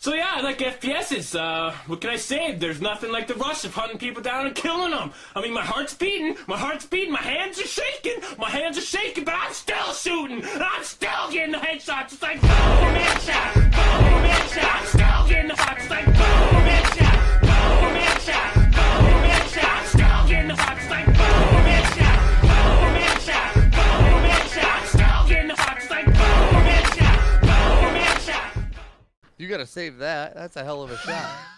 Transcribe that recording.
So yeah, I like FPSs. What can I say? There's nothing like the rush of hunting people down and killing them. I mean, my heart's beating, my hands are shaking, but I'm still shooting, and I'm still getting the headshots. It's like boom, headshot, boom, headshot. I'm still getting the shots. It's like boom, headshot, boom, headshot, boom, headshot. I'm still getting the shots. It's like boom, headshot, boom, headshot, boom, headshot. I'm still getting the shots. It's like boom, headshot, boom, headshot. You gotta save that. That's a hell of a shot.